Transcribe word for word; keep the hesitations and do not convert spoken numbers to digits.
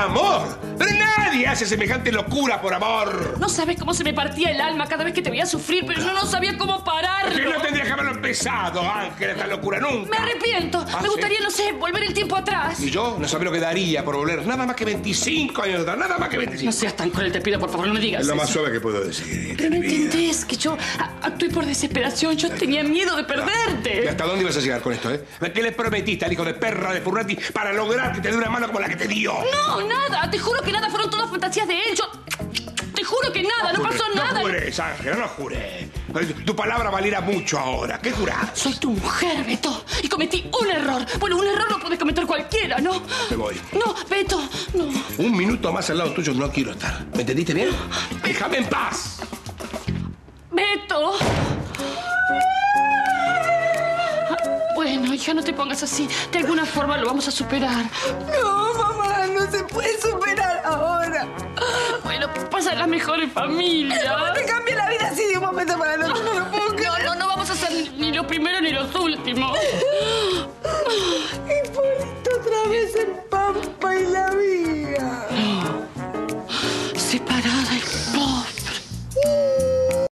amor? Pero nadie hace semejante locura por amor. No sabes cómo se me partía el alma cada vez que te veía sufrir, pero yo no sabía cómo pararlo. Que no tendría que haberlo empezado, Ángel, esta locura nunca. Me arrepiento. ¿Ah, me gustaría, sí? no sé, volver el tiempo atrás. Y yo no sabía lo que daría por volver nada más que veinticinco años atrás, nada más que veinticinco. No seas tan cruel, te pido, por favor, no me digas Es lo más eso. suave que puedo decir. Pero no entendés que yo a- actué por desesperación. Yo tenía miedo de ¿Y perderte. hasta dónde ibas a llegar con esto, eh? ¿Qué le prometiste al hijo de perra de Furrati para lograr que te dé una mano como la que te dio? No, nada. Te juro que nada. Fueron todas fantasías de él. Yo... Te juro que nada. No, juré, pasó nada. No jures, Ángel, no juré. Tu palabra valiera mucho ahora. ¿Qué jurás? Soy tu mujer, Beto. Y cometí un error. Bueno, un error lo puede cometer cualquiera, ¿no? Me voy. No, Beto, no. Un minuto más al lado tuyo no quiero estar. ¿Me entendiste bien? Déjame en paz. Beto. Bueno, hija, no te pongas así. De alguna forma lo vamos a superar. No, mamá, no se puede superar ahora. Bueno, pasa las mejores familias. ¿Cómo te cambia la vida así de un momento para el otro? No lo puedo creer. No, no, no vamos a ser ni los primeros ni los últimos.